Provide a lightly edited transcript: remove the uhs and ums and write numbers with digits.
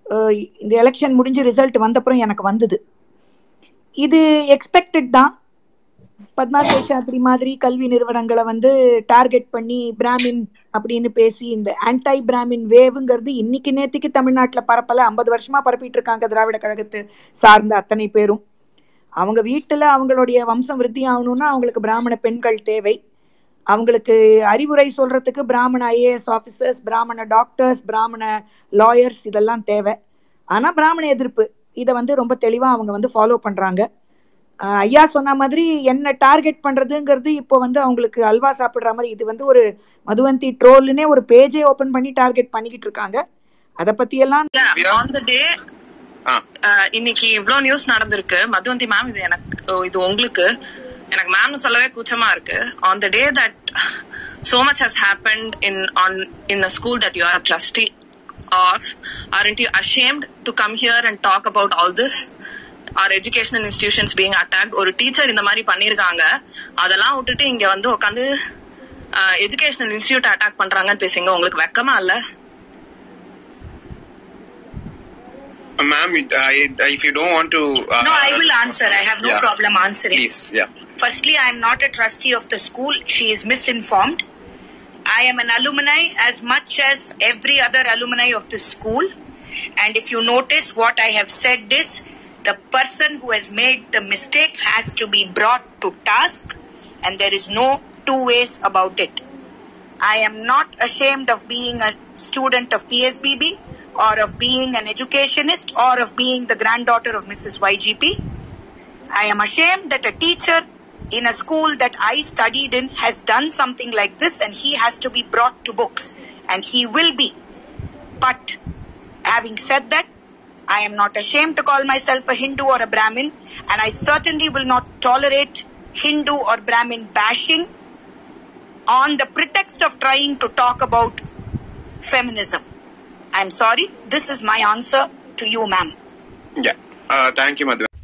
இந்த எலெக்ஷன் முடிஞ்சு ரிசல்ட் வந்தப்புறம் எனக்கு வந்தது. இது எக்ஸ்பெக்டட் தான். பத்மா சேஷாத்ரி மாதிரி கல்வி நிறுவனங்களை வந்து டார்கெட் பண்ணி பிராமின் அப்படின்னு பேசி இந்த ஆன்டை பிராமின் வேவுங்கிறது இன்னைக்கு நேற்றுக்கு தமிழ்நாட்டில் பரப்பல, 50 வருஷமா பரப்பிட்டு இருக்காங்க திராவிட கழகத்தை சார்ந்த அத்தனை பேரும். அவங்க வீட்டில் அவங்களுடைய வம்சம் விருத்தி ஆகணும்னா அவங்களுக்கு பிராமண பெண்கள் தேவை. அவங்களுக்கு அறிவுரை சொல்றதுக்கு பிராமண ஐஏஎஸ் ஆஃபீஸர்ஸ், பிராமண டாக்டர்ஸ், பிராமண லாயர்ஸ் இதெல்லாம் தேவை. ஆனால் பிராமண எதிர்ப்பு இதை வந்து ரொம்ப தெளிவாக அவங்க வந்து ஃபாலோ பண்ணுறாங்க. ஐயா சொன்ன மாதிரி என்ன டார்கெட் பண்ணுறதுங்கிறது இப்போ வந்து அவங்களுக்கு அல்வா சாப்பிட்ற மாதிரி. இது வந்து ஒரு மதுவந்தி ட்ரோல்னே ஒரு பேஜே ஓப்பன் பண்ணி டார்கெட் பண்ணிக்கிட்டு இருக்காங்க. அதை பற்றியெல்லாம் இன்னைக்கு இவ்வளோ நியூஸ் நடந்திருக்கு. மதுவந்தி மேம், இது உங்களுக்கு எனக்கு மேம்னு சொல்லவே கூச்சமா இருக்கு. On the day that so much has happened in a school that you are a trustee of, aren't you ashamed to come here and talk about all this? Our educational institutions being attacked. ஒரு teacher இந்த மாதிரி பண்ணிருக்காங்க, அதெல்லாம் விட்டுட்டு இங்க வந்து உட்காந்து educational institute attack பண்றாங்கன்னு பேசுங்க. உங்களுக்கு வெக்கமா இல்ல? Ma'am, if you don't want to... No, I will answer. I have no problem answering. Please, yeah. Firstly, I am not a trustee of the school. She is misinformed. I am an alumni as much as every other alumni of the school. And if you notice, what I have said is, the person who has made the mistake has to be brought to task. And there is no two ways about it. I am not ashamed of being a student of PSBB, or of being an educationist, or of being the granddaughter of Mrs. YGP. I am ashamed that a teacher in a school that I studied in has done something like this, and he has to be brought to books, and he will be. But having said that, I am not ashamed to call myself a Hindu or a Brahmin, and I certainly will not tolerate Hindu or Brahmin bashing on the pretext of trying to talk about feminism. I'm sorry, this is my answer to you, ma'am. Yeah. Thank you, Madhu.